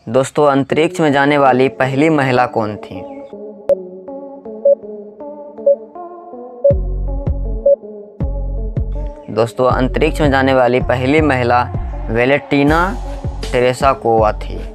दोस्तों, अंतरिक्ष में जाने वाली पहली महिला कौन थी? दोस्तों, अंतरिक्ष में जाने वाली पहली महिला वेलेंटीना ट्रेसा कोवा थी।